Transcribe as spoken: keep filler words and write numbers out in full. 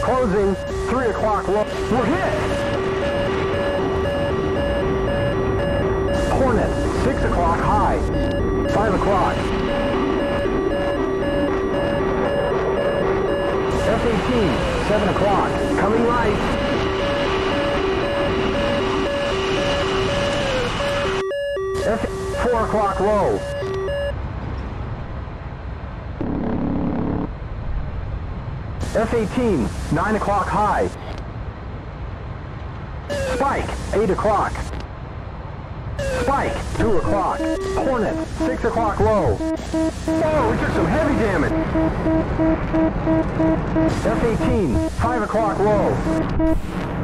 Closing, three o'clock low. We're hit! Hornet, six o'clock high. five o'clock. F eighteen, seven o'clock. Coming right. F four o'clock low. F eighteen, nine o'clock high. Spike, eight o'clock. Spike, two o'clock. Hornet, six o'clock low. Whoa, we took some heavy damage. F eighteen, five o'clock low.